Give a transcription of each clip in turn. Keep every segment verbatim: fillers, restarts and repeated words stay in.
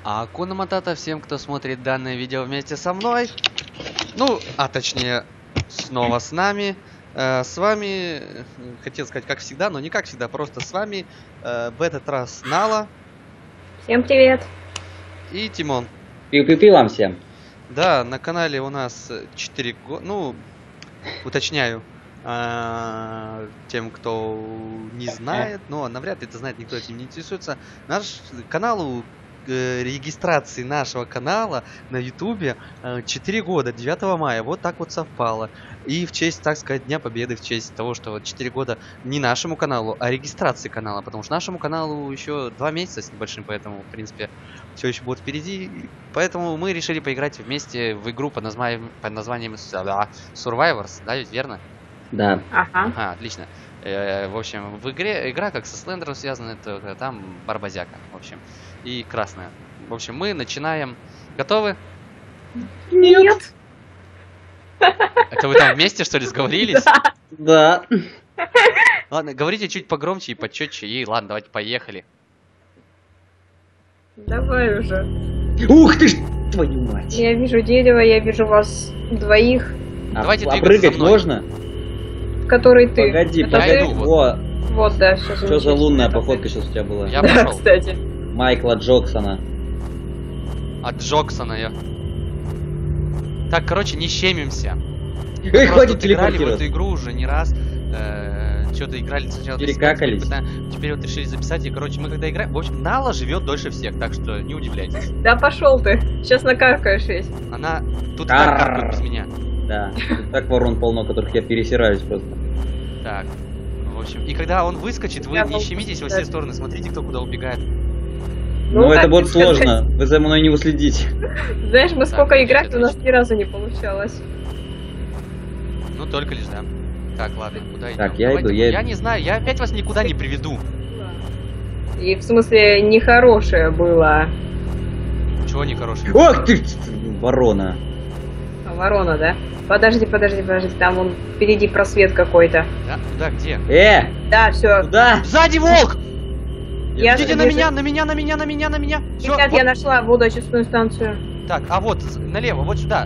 А Акуна Матата всем, кто смотрит данное видео вместе со мной. Ну, а точнее, снова с нами. Э, с вами, хотел сказать, как всегда, но не как всегда, просто с вами э, в этот раз Нала. Всем привет. И Тимон. Пиу-пиу-пиу вам всем. Да, на канале у нас четыре года, ну, уточняю, э, тем, кто не знает, но навряд ли это знает, никто этим не интересуется. Наш каналу, э, регистрации нашего канала на ютубе э, четыре года, девятого мая, вот так вот совпало. И в честь, так сказать, Дня Победы, в честь того, что вот четыре года не нашему каналу, а регистрации канала, потому что нашему каналу еще два месяца с небольшим, поэтому, в принципе, все еще будет впереди. Поэтому мы решили поиграть вместе в игру под названием, под названием Survivors, да, ведь верно? Да. Ага. А, отлично. Э, в общем, в игре, игра как со Слендером связана, это там барбазяка, в общем, и красная. В общем, мы начинаем. Готовы? Нет. Это вы там вместе, что ли, сговорились? Да. Ладно, говорите чуть погромче и почетче, и ладно, давайте поехали. Давай уже. Ух ты ж, твою мать. Я вижу дерево, я вижу вас двоих. А, Давайте а двигаться прыгать за мной. можно? Который ты. Погоди, Это погоди. ты? ты? Во, Вот, да, все. что за лунная походка сейчас у тебя была? Я Да, пошел. кстати. Майкла Джоксона. От Джоксона я. Так, короче, не щемимся. Эй, Просто хватит вот играли в телепортироваться. эту игру уже не раз. Э, Что-то играли сначала. для себя, теперь Перекакались. пытаем- Теперь вот решили записать. И, короче, мы когда играем. В общем, Нала живет дольше всех, так что не удивляйтесь. Да пошел ты. Сейчас накаркаешь весь. Она тут Карр. так каркает без меня. Да. Тут так ворон полно, которых я пересираюсь просто. Так. В общем, и когда он выскочит, вы Я не могу щемитесь во сказать. все стороны. Смотрите, кто куда убегает. Ну, это как будет тебе сказать? сложно. Вы за мной не уследите. Знаешь, мы сколько отлично, играть, у нас отлично. ни разу не получалось. Ну, только лишь, да. Так, ладно, куда идем? Так, я Давайте- иду, я Я иду. не знаю, я опять вас никуда не приведу. И в смысле, нехорошее было. Чего нехорошего? Ох ты, ворона. А, ворона, да? Подожди, подожди, подожди, там вон впереди просвет какой-то. Да? Куда, где? Э, Да, все. куда? Сзади волк! Я Идите на вижу. меня, на меня, на меня, на меня, на меня. Всё, Ребят, вот. я нашла водоочистную станцию. Так, а вот, с- налево, вот сюда.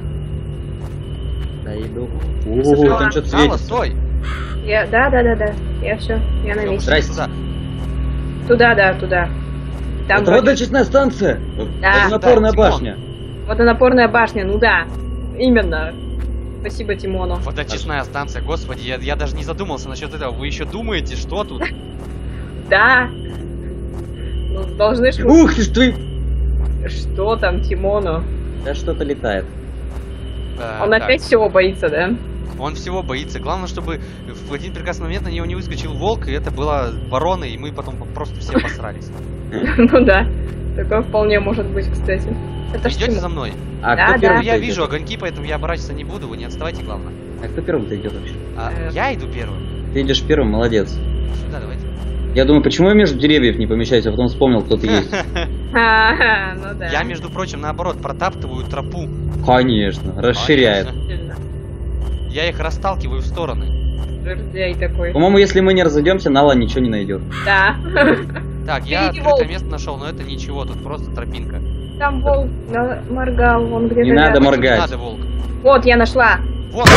Да, иду. Слушай, О, там что-то Нала, светит. стой. Я, да, да, да, да. Я все, я на Всё, месте. Здрасте. сюда. Туда, да, туда. Там Это вроде- водочистная станция. Да. Водонапорная Да, Тимон. башня. водонапорная башня, ну да. Именно. Спасибо Тимону. Водочистная станция, господи, я, я даже не задумался насчет этого. Вы еще думаете, что тут? Да. Ну, должны ж... Ух ты ж ты. Что там Тимону? Да что-то летает. Э, Он так, опять всего боится, да? Он всего боится. Главное, чтобы в один прекрасный момент на него не выскочил волк, и это была ворона, и мы потом просто все посрались. Ну да. Такое вполне может быть, кстати. Это ж Идете Тимон. за мной? А Да, кто да. первым? Я вижу огоньки, поэтому я оборачиваться не буду, вы не отставайте, главное. А кто первым-то идет вообще? А, Э. я иду первым. Ты идешь первым, молодец. Сюда давайте. Я думаю, почему я между деревьев не помещаюсь, а потом вспомнил, кто ты есть. Ага, ну да. Я, между прочим, наоборот, протаптываю тропу. Конечно, расширяет. Конечно. Сильно. Я их расталкиваю в стороны. Жердяй такой. По-моему, если мы не разойдемся, Нала ничего не найдет. Да. Так, я Впереди открытое волк. место нашел, но это ничего, тут просто тропинка. Там волк на- моргал, вон где-то. Не надо рядом. моргать. Не надо, волк. Вот, я нашла. Вот!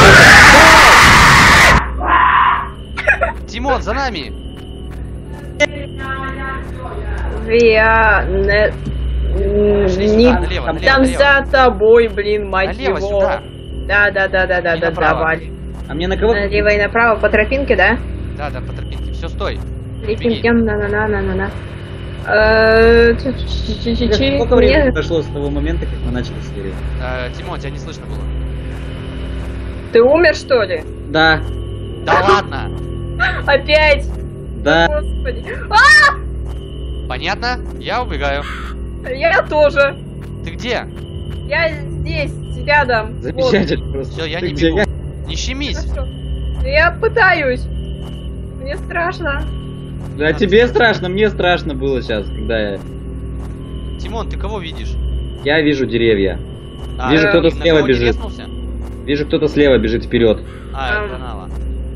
Тимон, за нами! Я... не- Пошли не- сюда, налево, налево, Там налево. за тобой, блин, мать Налево, его. сюда. Да, да, да, да, да, И да, направо. давай. А мне на кого? Налево и направо по тропинке, да? Да, да, по тропинке. Все, стой. Летим, Беги. идем, на-на-на-на-на-на. Э, чу- чу- чу- чу- чу- Сколько времени Мне- прошло с того момента, как мы начали серию? Э, Тимон, тебя не слышно было. Ты умер, что ли? Да, Да ладно! Опять? да. Господи. Понятно? Я убегаю. Я тоже. Ты где? Я здесь, рядом. Вот. Замечательно просто. Все, я Ты не где? бегу. Не щемись. Хорошо. Я пытаюсь. Мне страшно. Да тебе страшно, мне страшно было сейчас, когда я... Тимон, ты кого видишь? Я вижу деревья. А, Вижу, ты кто-то на слева кого не бежит. резнулся? Вижу, кто-то слева бежит вперед. А, Ам. это Нала.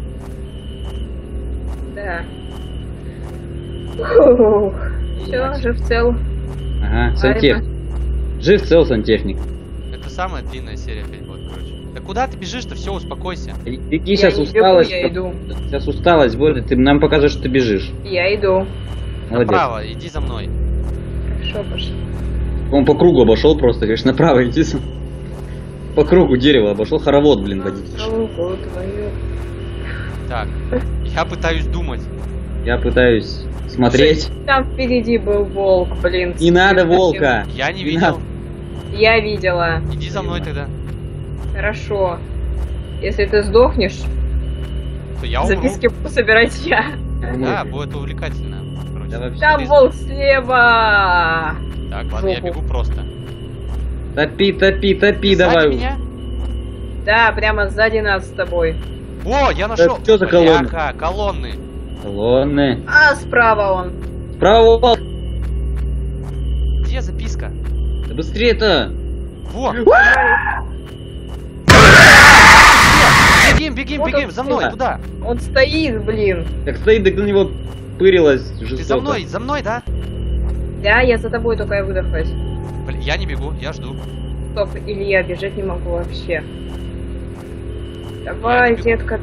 Да. Все, жив цел. Ага, Сантех. Ладно. Жив, цел, сантехник. Это самая длинная серия опять будет, короче. Да куда ты бежишь-то? Все, успокойся. Беги, Я сейчас не усталость. бегу, я иду. Сейчас усталость будет, ты нам покажешь, что ты бежишь. Я иду. Молодец. Направо, иди за мной. Хорошо, пошли. Он по кругу обошел просто, говоришь, направо иди. По кругу дерево обошел, хоровод, блин, водитель. Руку твою. Так, я пытаюсь думать. Я пытаюсь смотреть. Там впереди был волк, блин. Не надо волка. Я не Не видел. надо. Я видела. Иди за мной тогда. Хорошо. Если ты сдохнешь, То я умру. записки буду собирать я. Да, будет увлекательно. Короче. Да вообще. Там Ты- волк слева. Так, ладно, я Жопу. бегу просто. Топи, топи, топи, Сзади давай. меня? Да, прямо сзади нас с тобой. О, я нашел. чё за колонны? Бляха, колонны. Колонны. А, справа он. Справа волк. Где записка? Да быстрее-то. Во! Бегим, бегим, Вот бегим, он за мной, стоит. туда. Он стоит, блин. Как стоит, так на него пырилась жестоко. Ты за мной, за мной, да? Да, я за тобой, только я выдохлась. Блин, я не бегу, я жду. Стоп, Илья, бежать не могу вообще. Давай, Я не бегу. детка.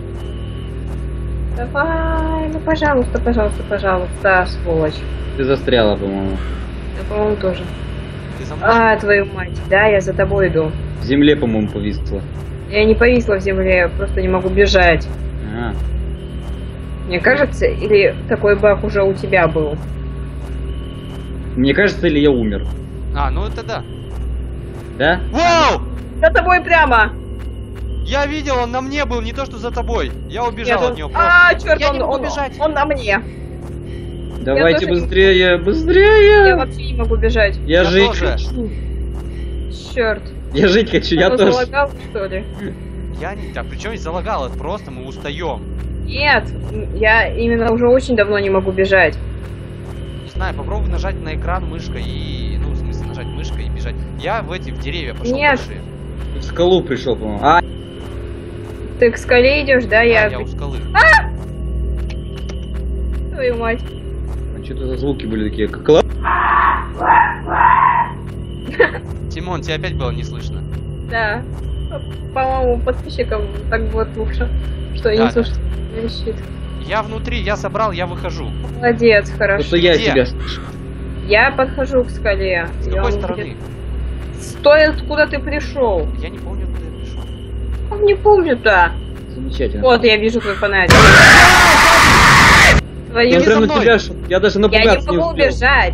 Давай, ну пожалуйста, пожалуйста, пожалуйста, сволочь. Ты застряла, по-моему. Я, по-моему, тоже. Ты за мной? А, твою мать. Да, я за тобой иду. В земле, по-моему, повисла. Я не повисла в земле, я просто не могу бежать. А, Мне кажется, или такой баг уже у тебя был? мне кажется, или я умер. А, ну это да. Да? Вау! За тобой прямо! Я видел, он на мне был, не то что за тобой. Я убежал Нет, от него он- просто. А, черт, Я он, не могу он, бежать. он на мне. Давайте тоже не- быстрее, Я быстрее. вообще не могу бежать. Я, Я жить тоже. хочу. Черт. Я жить хочу, я Оно тоже. залагало, что ли? Я не... Да, причем здесь залагал, это просто мы устаем. Нет, я именно уже очень давно не могу бежать. Не знаю, попробуй нажать на экран мышкой и... Ну, в смысле, нажать мышкой и бежать. Я в эти, в деревья пошел Нет. большие. В скалу пришел, по-моему. А, Ты к скале идешь, да? Да, Я... я у скалы. Твою мать. а что-то за звуки были такие. Как коло- Тимон, тебя опять было не слышно. Да. По-моему, подписчикам так будет лучше, что они Да, не слушают. Вещит. Я внутри, я собрал, я выхожу. Молодец, хорошо. Что я Где? тебя слышу. Я подхожу к скале. С и какой он стороны? будет- Стой, откуда ты пришел? Я не помню, куда я пришел. Как не помню-то? Замечательно. Вот, я вижу твой фонарик. Твою... Я Иди прям за на мной. тебя, ш- я даже Я напугаться не могу успел. убежать.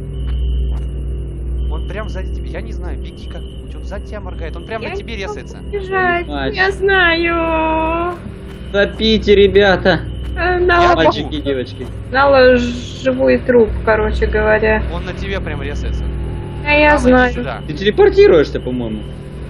Он прям сзади тебя. Я не знаю, беги как-нибудь. Он сзади тебя моргает. Он прям Я на тебе не могу резается. Бежать. Мать. Я знаю. Топите, ребята. Э, Я На, могу. Мальчики и девочки. на живой труп, короче говоря. Он на тебе прям резается. А я Давай, знаю. сюда. Ты телепортируешься, по-моему.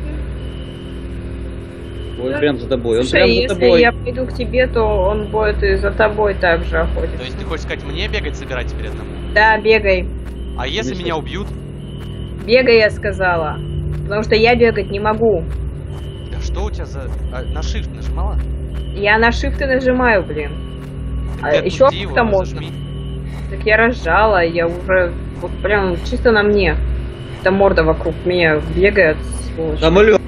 Он прям за тобой, он Слушай, прям за если тобой. я пойду к тебе, то он будет и за тобой также То охотиться. есть ты хочешь сказать, мне бегать собирать теперь одному? Да, бегай. А если Конечно. меня убьют? Бегай, я сказала. Потому что я бегать не могу. Да что у тебя за... А, на shift нажимала? Я на shift и нажимаю, блин. Так А ты еще отпусти его, как-то можно. зажми. Так я разжала, я уже вот прям чисто на мне. Эта морда вокруг меня бегает, сволочь. Самолет.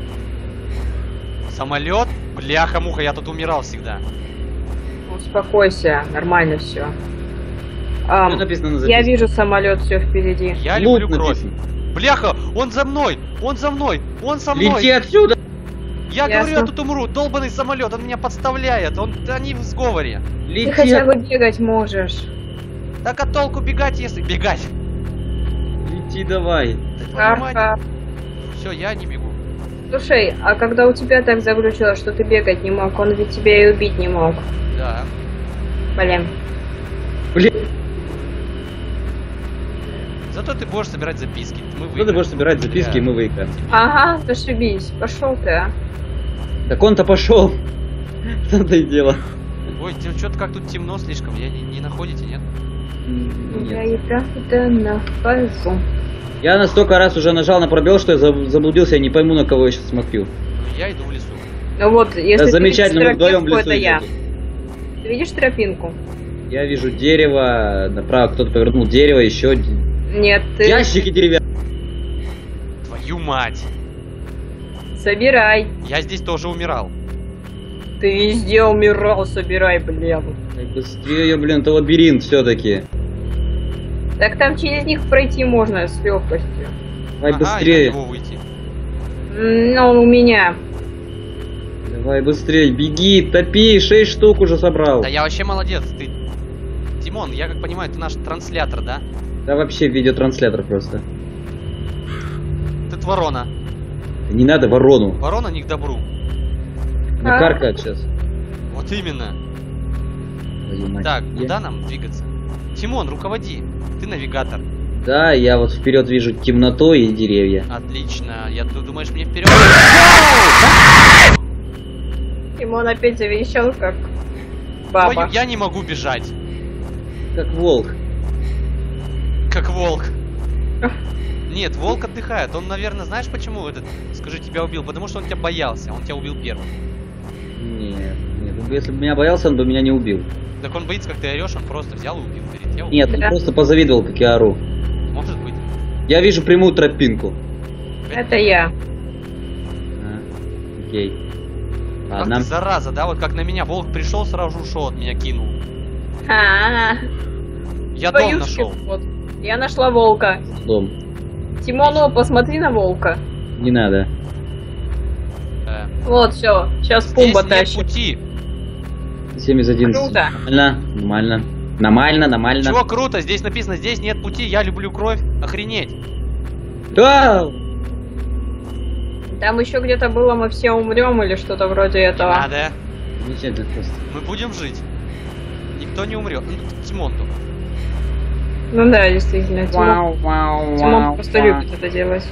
Самолет? Бляха-муха, я тут умирал всегда. Успокойся, нормально все. Что написано на я записке? вижу самолет, все впереди. Я Лут люблю кровь. написано. Бляха, он за мной! Он за мной! Он со мной! Лети отсюда! Я Ясно. говорю, я тут умру. Долбанный самолет, он меня подставляет. Он... Они в сговоре. Ты Лети! хотя от- бы бегать можешь. Так а толку бегать, если... Бегать! Лети давай! Ха-ха. Все, я не бегу. Слушай, а когда у тебя так заглючило, что ты бегать не мог, он ведь тебя и убить не мог. Да. Блин. Блин, Зато ты будешь собирать записки. Мы что ты выиграем. будешь собирать записки, и мы выиграем. Ага, зашибись. Пошел ты, а. Так он-то пошел. В том-то и дело. Ой, что-то как тут темно слишком. Я не, не находите, нет? М, Я Нет. и правда нахожу. Я на столько раз уже нажал на пробел, что я заб- заблудился, я не пойму, на кого я сейчас смотрю. Ну, я иду в лесу. Ну вот, если Да, ты замечательно, видишь мы вдвоем в тропинку, лесу это я. идем. Ты видишь тропинку? Я вижу дерево, направо кто-то повернул дерево, еще д- Нет, ты... ящики деревянные. Твою мать. Собирай. Я здесь тоже умирал. Ты везде умирал, собирай, блин. Ай, быстрее, блин, это лабиринт все-таки. Так там через них пройти можно с легкостью. Давай Ага, быстрее. я не могу выйти. Ну, у меня. Давай быстрее, беги, топи, шесть штук уже собрал. Да я вообще молодец. Ты... Тимон, я как понимаю, ты наш транслятор, да? Да вообще видеотранслятор просто. Ты ворона. Не надо ворону. Ворона не к добру. Накаркать сейчас. Вот именно. Твою мать. Так, Я- куда нам двигаться? Тимон, руководи. Ты навигатор. Да, я вот вперед вижу темноту и деревья. Отлично. Я, ты думаешь, мне вперед? Тимон опять завещал, как баба. Твою- Я не могу бежать. Как волк. Как волк. Нет, волк отдыхает. Он, наверное, знаешь почему этот, скажи, тебя убил? Потому что он тебя боялся. Он тебя убил первым. Нет, нет, если бы меня боялся, он бы меня не убил. Так он боится, как ты орешь, он просто взял и убил. Говорит, я убил. Нет, он Да. просто позавидовал, как я ору. Может быть. Я вижу прямую тропинку. Это я. А, окей. Ах Ладно. ты, зараза, да? Вот как на меня волк пришел, сразу же ушел от меня, кинул. А, Я дом твою нашел. шкипу, вот. Я нашла волка. Дом. Тимону, посмотри на волка. Не надо. Э, Вот, все. Сейчас Здесь Пумба нет тащит. пути. семь из одиннадцати. Круто. Нормально, нормально. Нормально, нормально. Чего круто? Здесь написано, здесь нет пути, я люблю кровь. Охренеть. Да! Там еще где-то было, мы все умрем или что-то вроде этого. Надо. Замечательно просто. Мы будем жить. Никто не умрет. Ну, Тимон только. Ну да, действительно. Тимон, вау, Тимон просто любит это делать.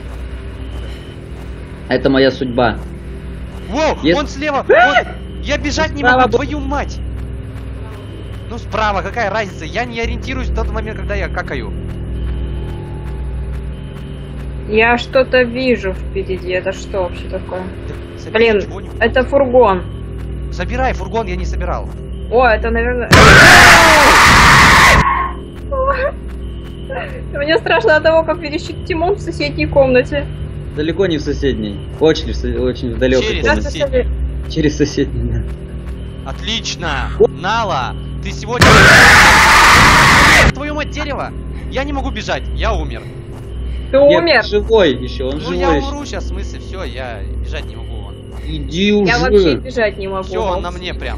Это моя судьба. Воу, Если- он слева. Он... Я бежать не Справа могу, был- твою мать. Ну справа, какая разница? Я не ориентируюсь в тот момент, когда я какаю. Я что-то вижу впереди. Это что вообще такое? Собери Блин, чего-нибудь. это фургон. Собирай, фургон я не собирал. О, это, наверное... Мне страшно от того, как верещит Тимон в соседней комнате. Далеко не в соседней. Очень, в со- очень в далекой Через комнате. соседней. Через соседней, да. Отлично! Нала, ты сегодня... Твою мать, дерево! Я не могу бежать, я умер. Ты Нет, умер. живой еще, он Ну живой я еще. умру сейчас, в смысле, все, я бежать не могу. Иди уже. Я вообще бежать не могу. Все, он на мне прям.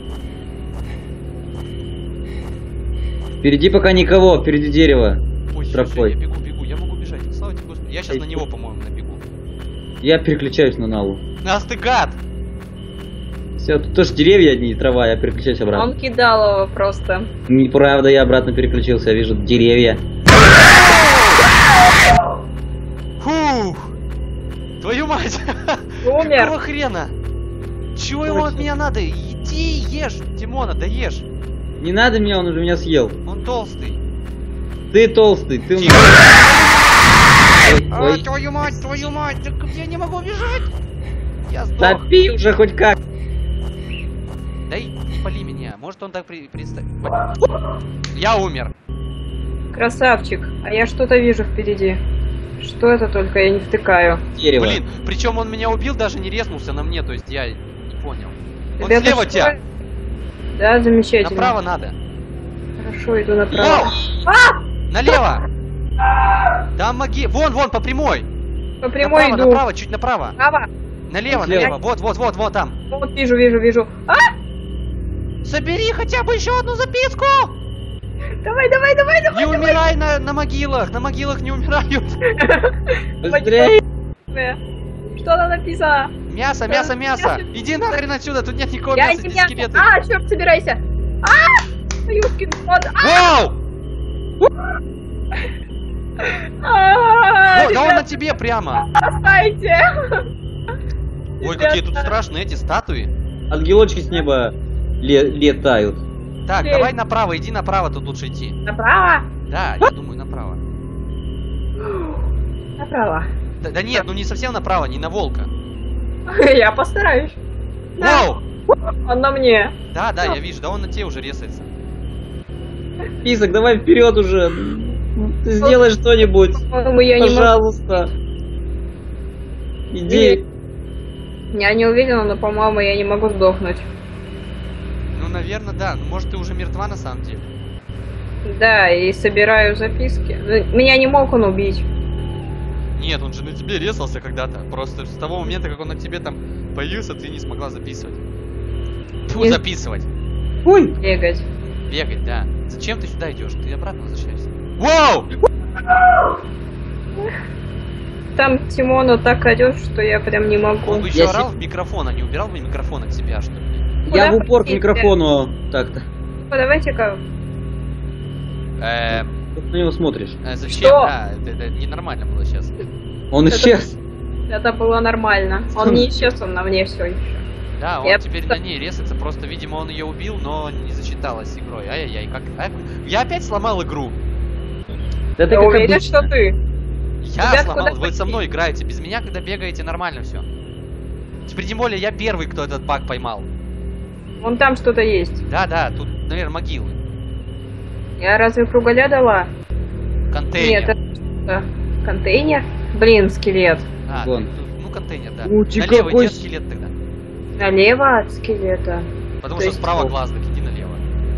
Впереди пока никого, впереди дерево. Ой, всё, Тропой. всё, я бегу, бегу, я могу бежать. Слава тебе, Господи. Я сейчас Эй, на него, по-моему, набегу. Я переключаюсь на Налу. Ах ты гад! Все, тут тоже деревья одни, и трава, я переключаюсь обратно. Он кидал его просто. Неправда, я обратно переключился, я вижу деревья. Фух! Твою мать! Умер. Какого хрена? Чего ему от Точно. меня надо? Иди ешь, Тимона, да ешь. Не надо меня, он уже меня съел. Он толстый. Ты толстый, ты... Тихо. Ой, А, ой. твою мать, твою мать, так я не могу бежать. Я сдох. Топи уже хоть как. Дай, не пали меня. Может он так при... представь. Я умер. Красавчик. А я что-то вижу впереди. Что это только? Я не втыкаю. Дерево. Блин, причем он меня убил, даже не резнулся на мне, то есть я не понял. Он Ребята, слева что тебя. это? Да, замечательно. Направо надо. Хорошо, иду направо. Йоу! Налево! Там маги... Вон, вон, по прямой! По прямой Направо, иду. направо, чуть направо. Право. Налево, Слева. налево. Вот, вот, вот, вот там. Вот вижу, вижу, вижу. А! Собери хотя бы еще одну записку! Давай, давай, давай, давай. Не умирай на, на могилах, на могилах не умирают. Быстрее. Что там написано? Мясо, мясо, мясо. Иди нахрен отсюда, тут нет никакого Я мяса, не здесь мясо. скелеты. А, черт, собирайся. А! Юшкин кот. Вау! А, О, да он на ребят, тебе прямо. спасайте. Ой, какие тут Ребята. страшные эти статуи. Ангелочки с неба ле- летают. Так, Эй. давай направо, иди направо, тут лучше идти. Направо? Да, я думаю направо. Направо. Да, да нет, ну не совсем направо, не на волка. Я постараюсь. Да. Вау! Он на мне. Да, да, я вижу, да он на тебе уже резается. Писок, давай вперед уже. Ты сделай что-нибудь. По-моему, я не могу. Пожалуйста. Иди. Я не увидела, но, по-моему, я не могу сдохнуть. Ну, наверное, да. Ну, может, ты уже мертва на самом деле. Да, и собираю записки. Ну, меня не мог он убить. Нет, он же на тебе резался когда-то. Просто с того момента, как он на тебе там появился, ты не смогла записывать. Фу, Не- записывать. Ой! Бегать. Бегать, да. Зачем ты сюда идешь? Ты обратно возвращаешься. Вау! Там Тимону так орёт, что я прям не могу. Он бы еще Я орал си- в микрофон, а не убирал бы микрофон от себя, что ли? Я Куда в упор к пойти? микрофону так-то. Давайте-ка. Э, Ты на него смотришь. э, зачем? Что? Да, это, это ненормально было сейчас. Он Это- исчез. Это было нормально. Он не исчез, он на мне все еще. Да, он Я теперь просто- на ней резается, просто, видимо, он ее убил, но не засчиталось игрой. Ай-яй-яй, как... а, Я опять сломал игру. Да ты Я как уверен, обычно. что ты. Я Ребят, сломал, куда вы пойти? со мной играете, без меня, когда бегаете, нормально все. Теперь тем более я первый, кто этот баг поймал. Вон там что-то есть. Да-да, тут, наверное, могилы. Я разве круголя дала? Контейнер. Нет, это что? Контейнер? Блин, скелет. А, Вон. тут- ну контейнер, да. У, ты Налево какой иди с- от скелет тогда. Налево от скелета. Потому То что есть- справа глаз, так иди налево.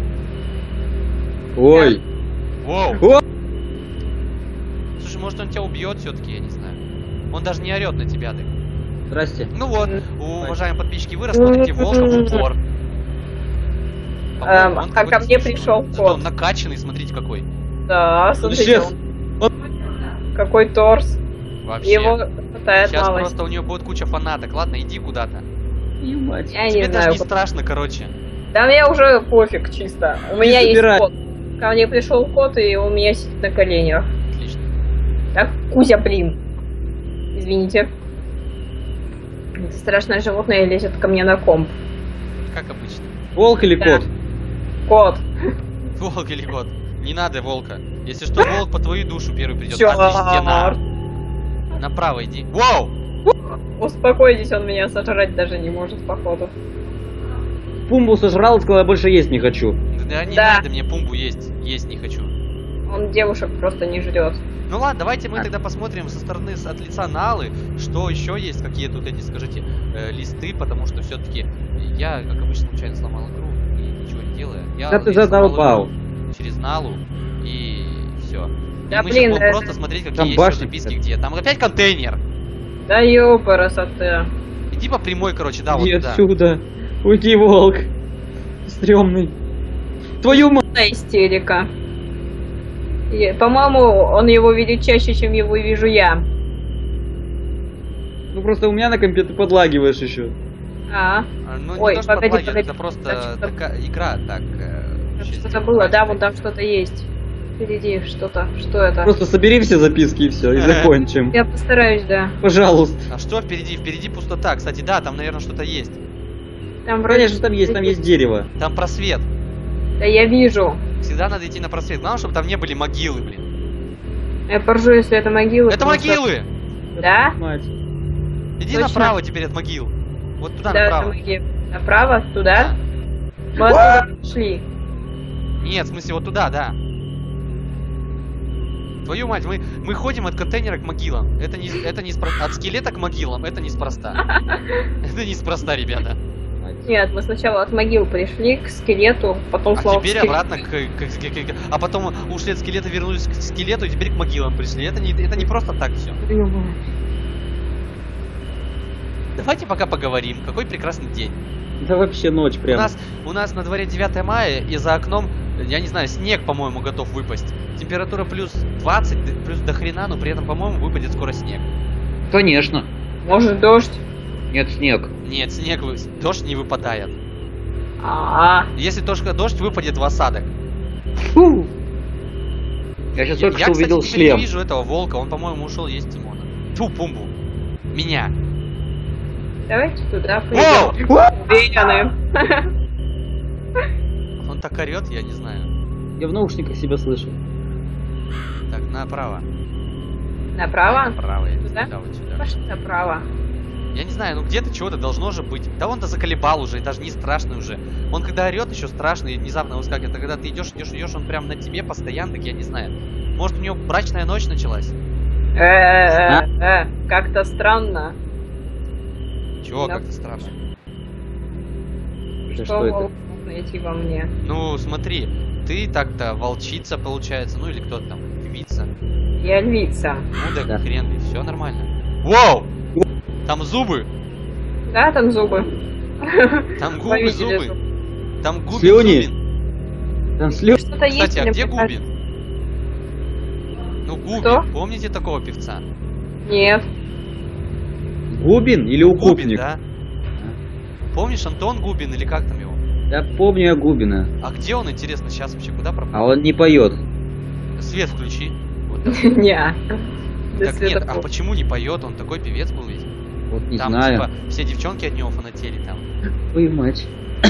Ой. Воу. О! Слушай, может он тебя убьет все-таки, я не знаю. Он даже не орет на тебя, так. Здрасте. Ну вот, Мгм. уважаемые подписчики, вы рассмотрите волка в упор. Эм, По-моему, он а ко какой-то мне смешной. пришел Зато кот. он накачанный, смотрите какой. Да, Он смотрите, исчез. он- какой торс. Вообще. Его хватает Сейчас малость. просто у нее будет куча фанаток. Ладно, иди куда-то. Ё, мать. Я Тебе не даже знаю. не страшно, короче. Да мне уже пофиг чисто. У меня есть собирай. кот. Ко мне пришел кот, и он у меня сидит на коленях. Отлично. Так, Кузя, блин. Извините. Это страшное животное лезет ко мне на комп. Как обычно. Волк или Да. кот? Кот. Волк или кот? Не надо волка. Если что, волк по твою душу первый придет. Чёрт. Отлично. Направо иди. Вау! Успокойтесь, он меня сожрать даже не может, походу. Пумбу сожрал и сказал, я больше есть не хочу. Да не Да. надо мне пумбу есть. Есть не хочу. Он девушек просто не жрет. Ну ладно, давайте мы А. тогда посмотрим со стороны, с- от лица Налы, что еще есть, какие тут эти, скажите, э, листы, потому что все-таки я, как обычно, случайно сломал игру и ничего не делаю. Я, Да ты я сломал задолбал. игру через Налу и все. Да и мы блин, сейчас будем это- просто смотреть, какие Там есть еще башня записки, какая-то. где. Там опять контейнер. Да ёпарасоте. Иди по прямой, короче, да, вот Иди туда. отсюда. Уйди, волк. Стремный. Твою мать. Это истерика. И, по-моему, он его видит чаще, чем его вижу я. Ну просто у меня на компе ты подлагиваешь еще. А, А, Ну, Ой, не то, что погоди, подлагивает, погоди. это просто Значит, такая игра, так. э, что-то чисто было, да, бывает. вон там что-то есть. Впереди что-то. Что это? Просто собери все записки и все, и закончим. Я постараюсь, да. Пожалуйста. А что впереди? Впереди пустота. Кстати, да, там, наверное, что-то есть. Там вроде... Конечно, там есть, там есть дерево. Там просвет. Да я вижу. Всегда надо идти на просвет. Главное, чтобы там не были могилы, блин. Я поржу, если это могила. Это потому что- могилы! Да? Мать. Иди Точно. направо теперь от могил. Вот туда, Да, это направо. могила. Направо? Туда? Мы оттуда шли. Нет, в смысле, вот туда, да. Твою мать, мы, мы ходим от контейнера к могилам. Это не, это не спро- от скелета к могилам, это неспроста. Это неспроста, ребята. Нет, мы сначала от могил пришли к скелету, потом А снова к теперь скелету. обратно к, к- к- к- к- А потом ушли от скелета, вернулись к скелету, и теперь к могилам пришли. Это не, это не просто так все. Давайте пока поговорим. Какой прекрасный день. Да вообще ночь У прям. нас, у нас на дворе девятое мая, и за окном, я не знаю, снег, по-моему, готов выпасть. Температура плюс двадцать, д- плюс до хрена, но при этом, по-моему, выпадет скоро снег. Конечно. Может, дождь? Нет, снег. Нет, снег, вы- дождь не выпадает. А, Если только дождь выпадет в осадок. Фу. Я сейчас Я, только я, что кстати, увидел теперь шлем. не вижу этого волка, он, по-моему, ушел есть Тимона. Ту, пумбу. Меня. давайте туда Воу! пойдем. Уверены. Он так орет, я не знаю. Я в наушниках себя слышу. Так, направо. Направо? Направо, я не Туда? знаю, да, вот сюда. Пошли направо. Я не знаю, ну где-то чего-то должно же быть. Да он-то заколебал уже, и даже не страшный уже. Он когда орет, еще страшный, и внезапно выскакивает. А когда ты идешь, идешь, идешь, он прям на тебе постоянно, так я не знаю. Может, у него брачная ночь началась? Э-э-э, как-то странно. Чего, Да. как-то странно. Что, Что что это? волк мог найти во мне? Ну, смотри, ты так-то волчица, получается, ну или кто-то там, львица. Я львица. Ну да, Да. хрен ли, все нормально. Вау! Там зубы! Да, там зубы. Там Вы губы, видели зубы! зуб? Там Губин, Слюни. Зубин. Там слез. Что-то есть Кстати, а или где мне Губин? Ну, Губин, Кто? помните такого певца? кажется? Нет. Губин или Губин, укупник? да? Помнишь Антон Губин или как там его? Я помню я Губина. А где он, интересно, сейчас вообще куда пропал? А он не поет. Свет включи. Вот так. Не. До Так нет, а светофора. почему не поет? Он такой певец был ведь. Вот не Там знаю. типа все девчонки от него фанатели там. Твою мать.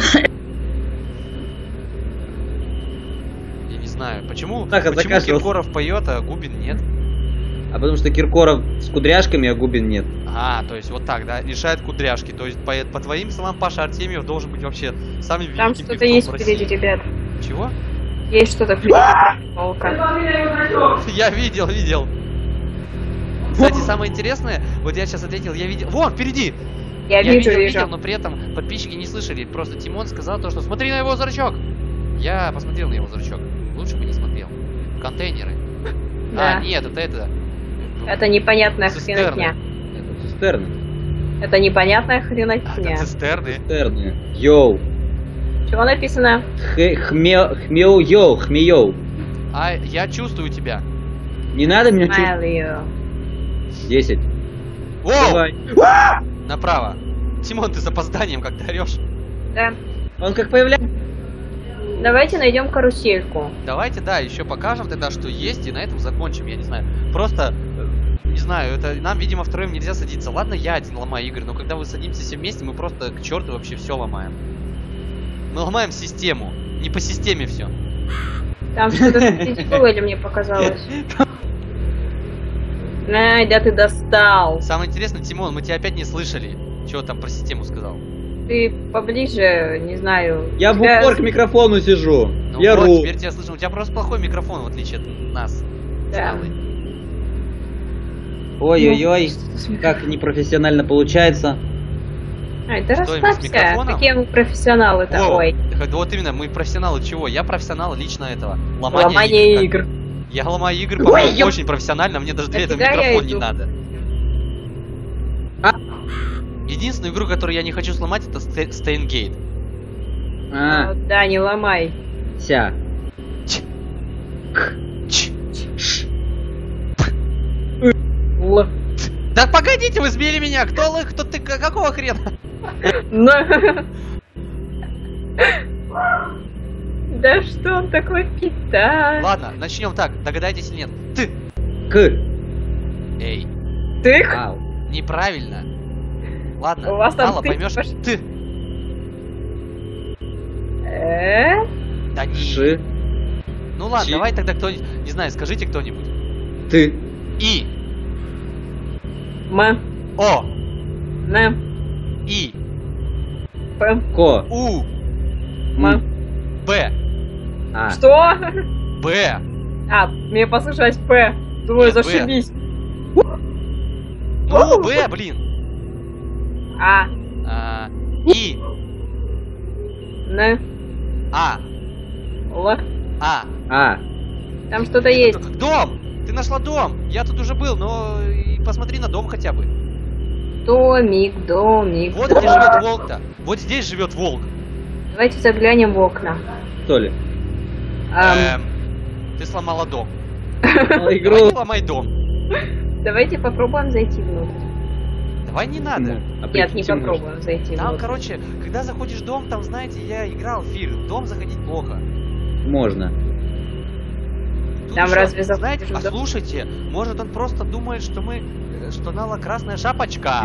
Я не знаю, почему, Так, а почему закашлялся. Киркоров поет, а Губин нет? А потому что Киркоров с кудряшками, а Губин нет. А, то есть вот так, да, решает кудряшки. То есть по, по твоим словам, Паша Артемьев должен быть вообще самым великим Там что-то певцом есть в впереди, России. ребят. Чего? Есть что-то впереди волка. Я видел, видел. Кстати, самое интересное, вот я сейчас ответил, я видел. Вон, впереди! Я Я вижу, видел, вижу. видел, но при этом подписчики не слышали. Просто Тимон сказал то, что смотри на его зрачок. Я посмотрел на его зрачок. Лучше бы не смотрел. Контейнеры. Да. А, нет, это это. Это непонятная Цистерны. хренотня. Это цистерны. Это непонятная А, это хренотня. цистерны. Цистерны. Йоу. Чего написано? Хе- Хме... Хмеу йоу. Хмеёу. А я чувствую тебя. Не надо меня чуть... Smile you. Десять. Воу! Давай. Направо. Тимон, ты с опозданием как-то орешь. Да. Он как появляется. Давайте найдем карусельку. Давайте, да, еще покажем тогда, что есть, и на этом закончим, я не знаю. Просто, э, не знаю, это нам, видимо, втроем нельзя садиться. Ладно, я один ломаю игры, но когда вы садимся все вместе, мы просто к черту вообще все ломаем. Мы ломаем систему. Не по системе все. Там что-то впереди было или мне показалось? Ай, да ты достал. Самое интересное, Тимон, мы тебя опять не слышали. Чего там про систему сказал? Ты поближе, не знаю. Я в тебя- упор к микрофону сижу. Ну Я вот, ру. теперь тебя слышим. У тебя просто плохой микрофон, в отличие от нас. Да. Целый. Ой-ой-ой. Ну, что-то Как непрофессионально получается. Ай, да Что, им с расслабься. микрофоном? Какие мы профессионалы-то, Воу, ой. так вот именно, мы профессионалы чего? Я профессионал лично этого. Ломания, Ломание игр. игр. Я ломаю игры, Ой, по-моему, ё- очень профессионально, мне даже для А этого куда я микрофон не иду? надо. А? Единственную игру, которую я не хочу сломать, это Ста- Стейнгейт. А, А, Да, не ломай. ся. Ч. Л. Да погодите, вы сбили меня! Кто лы, кто ты, к- какого хрена? На. Да что он такой питает? Ладно, начнем так, догадайтесь или нет. Ты! К. Эй, Ты? Ау. неправильно. Ладно, У вас там Алла, ты поймешь. пош- Ты! Э? Да не. Ши. Ну ладно, Чи. давай тогда кто-нибудь, не знаю, скажите кто-нибудь. Ты. И. М. О. Н. И. П. Ко. У. М. Б. А. Что? Б. А, мне послышалось П. Думаю, Нет, Б. зашибись. Ну, Б, блин. А. А, И. Н. А. Л. А. А. Там что-то есть. Дом! Ты нашла дом! Я тут уже был, но и посмотри на дом хотя бы. Домик, домик. Вот где живет волк-то. Вот здесь живет волк. Давайте заглянем в окна. Что ли? Ам, Эм, ты сломала дом. Сломала Давай игру. не ломай дом. Давайте попробуем зайти внутрь. Давай не надо. А Нет, прикиньте, не попробуем зайти Там, внутрь. короче, когда заходишь в дом, там, знаете, я играл в фильм. В дом заходить плохо. Можно. Тут Там еще, разве заходишь знаете, в а дом? слушайте, может он просто думает, что мы, э, что Нала красная шапочка.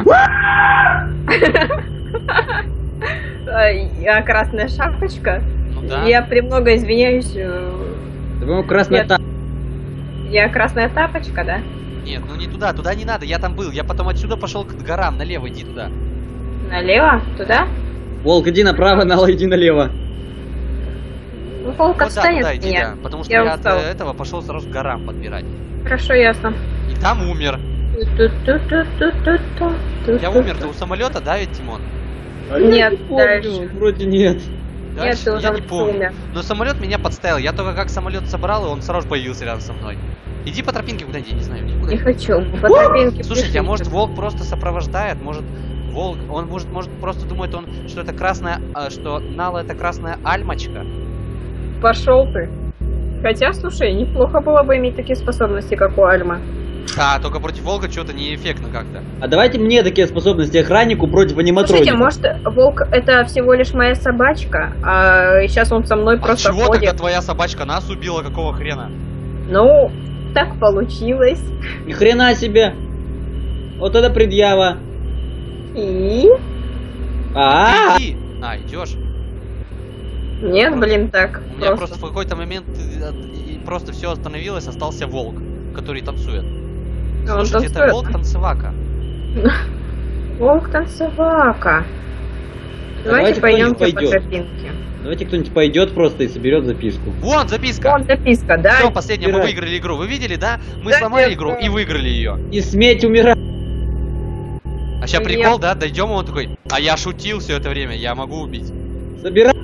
А, Я красная шапочка. Ну да. Я премного извиняюсь. э, Да, по-моему, красная Нет. та... Я красная тапочка, да? Нет, ну не туда, туда не надо, я там был. Я потом отсюда пошел к горам, налево иди туда. Налево? Туда? Волк, иди направо, Нала, иди налево. Ну, волк Вот да, отстанет туда от иди, меня. да. Потому что Я я, от устал. э, этого пошел сразу к горам подбирать. Хорошо, ясно. И там умер. Я умер, ты у самолета, да, ведь, Тимон? А я Нет, не помню, дальше. вроде нет. Дальше Нет, ты уже я не помню. умер. Но самолет меня подставил. Я только как самолет собрал, и он сразу появился рядом со мной. Иди по тропинке куда-нибудь, я не знаю, никуда. Не хочу. По тропинке Слушайте, а пришли. может волк просто сопровождает, может волк, он может, может просто думает, он, что это красная, а, что Нала это красная альмочка. Пошел ты. Хотя, слушай, неплохо было бы иметь такие способности, как у Альма. А, только против волка что-то неэффектно как-то. А давайте мне такие способности охраннику против аниматроника. Слушайте, может, волк это всего лишь моя собачка, а сейчас он со мной А просто чего ходит. тогда твоя собачка нас убила, какого хрена? Ну, так получилось. Ни хрена себе. Вот это предъява. И? А, Ты иди. А, идешь. Нет, блин, так. У меня просто в какой-то момент э, и просто все остановилось, остался волк, который танцует. А он Слушайте, это танцует, волк да? танцевака. Волк танцевака. давайте Давайте пойдемте кто-нибудь по пойдет. тропинке. давайте кто-нибудь пойдет просто и соберет записку. Вон записка. Вон записка, да? Все, последнее, мы Убирай. выиграли игру. Вы видели, да? Мы Да, сломали нет, игру да. и выиграли ее. Не сметь умирать. А сейчас Нет. прикол, да? Дойдем, он такой. А я шутил все это время, я могу убить. Собирай.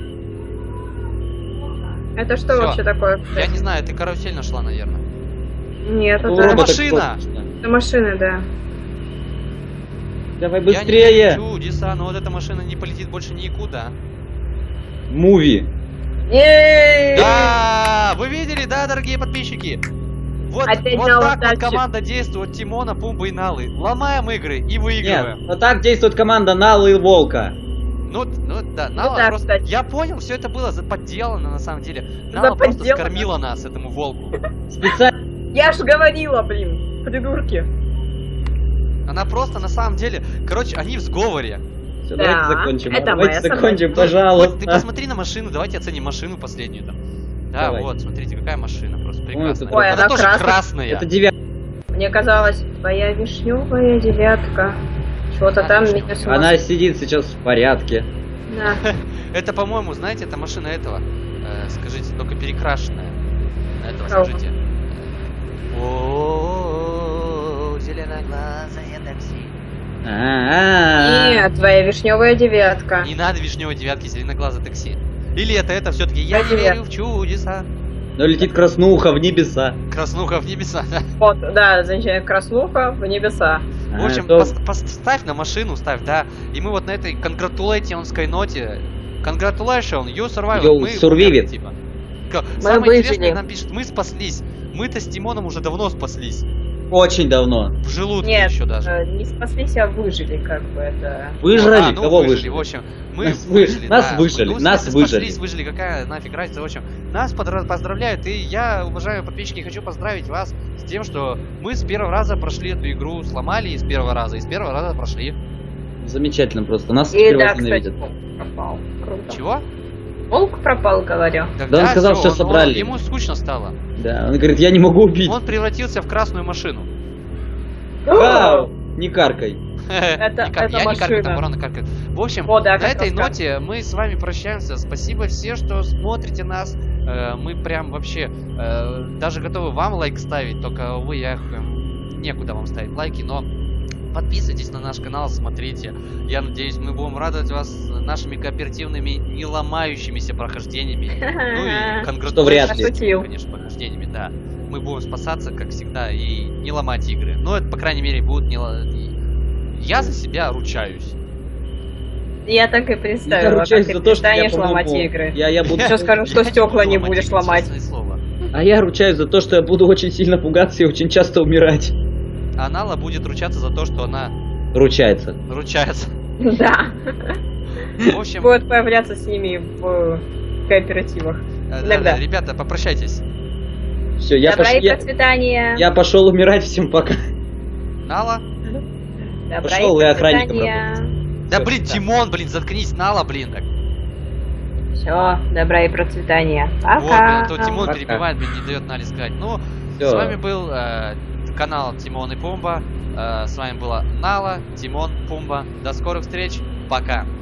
Это что Всё. вообще такое? Я не знаю, ты карусель нашла, наверное. Нет, У это, робота машина. крошечная. это машина, да. Давай Я быстрее. не чудеса, но вот эта машина не полетит больше никуда. Муви. Ей! Да, вы видели, да, дорогие подписчики? Вот, Опять вот Нала так вот тащит. команда действует Тимона, Пумбы и Налы. Ломаем игры и Нет, выигрываем. вот так действует команда Налы и Волка. Ну, ну да, Нала так, просто... кстати. Я понял, все это было за- подделано на самом деле. Нала За просто подделано? скормила нас этому волку. Специально. Я ж говорила, блин, придурки. Она просто на самом деле... Короче, они в сговоре. Все, Да, давайте закончим. это давайте моя закончим, Ну, пожалуйста. вот ты посмотри на машину, давайте оценим машину последнюю там. Да, Давай. вот, смотрите, какая машина, просто прекрасная. это- Ой, она она тоже красная. красная. Это девятка. Мне казалось, твоя вишневая девятка. Чего-то Она там вишнёвая. меня с Она сидит сейчас в порядке. Да. Это, по-моему, знаете, это машина этого. Э, скажите, только перекрашенная. Этого Кого? скажите. О, зеленоглазое такси. А-а-а. Нет, твоя вишневая девятка. Не надо вишневой девятки, зеленоглазое такси. Или это, это все-таки я не Привет. верю в чудеса. Но летит краснуха в небеса. Краснуха в небеса. да. Вот, да, значит, краснуха в небеса. В общем, А, то- пос- пос- ставь на машину, ставь, да. И мы вот на этой congratulationской ноте. Congratulations, you survived. You мы survived. умерли, типа. Ка- Мы Самое выжили. интересное, нам пишут, мы спаслись. Мы-то с Тимоном уже давно спаслись. Очень давно. В желудке Нет, еще даже. э, не спаслись, а выжили, как бы это. Выжрали? А, ну, Кого выжили, выжили? в общем. Мы Нас вы- выжили, нас да. выжили, Ну, в нас смысле, выжили. спаслись, выжили, какая нафиг разница, в общем. Нас подра- поздравляют, и я, уважаемые подписчики, хочу поздравить вас с тем, что мы с первого раза прошли эту игру, сломали и с первого раза, и с первого раза прошли. Замечательно просто. Нас И теперь да, вас кстати, ненавидят. волк пропал. Круто. Чего? Волк пропал, говорю. Да он сказал, всё, что он- собрали. он- ему скучно стало. Да, он говорит, я не могу убить. Он превратился в красную машину. Вау, не каркай. Это- Не кар- это Я не каркаю, там машина. Мурана каркает. В общем, О, да, на как этой раз ноте мы с вами прощаемся. Спасибо все, что смотрите нас. Э, Мы прям вообще э, даже готовы вам лайк ставить, только, увы, я, эм, некуда вам ставить лайки, но подписывайтесь на наш канал, смотрите. Я надеюсь, мы будем радовать вас нашими кооперативными, не ломающимися прохождениями. Ну и Что вряд ли. Пошутил. конечно, прохождениями, да. Мы будем спасаться, как всегда, и не ломать игры. Но это, по крайней мере, будет не... ло- не- Я за себя ручаюсь. Я так и Я представила, ручаюсь как за ты то, что я, перестанешь ломать по-моему, игры. Я, я буду... Еще скажу, что Я стекла буду не ломать будешь игры, ломать. честное слово. А я ручаюсь за то, что я буду очень сильно пугаться и очень часто умирать. А Нала будет ручаться за то, что она Ручается. ручается. Да. В общем, Будет появляться с ними в кооперативах. э, да, иногда. да, ребята, попрощайтесь. Все, я, Добра пош- и я, процветания. я пошел умирать, всем пока. Нала? Добра пошел и и охранником процветания. Да Всё, блин, да. Тимон, блин, заткнись, Нала, блин. Так. Все, добра и процветания. Вот, Пока. блин, то Тимон Пока. перебивает, блин, не дает Нале сказать. Ну, Всё. с вами был э, канал Тимон и Пумба. Э, с вами была Нала, Тимон, Пумба. До скорых встреч. Пока.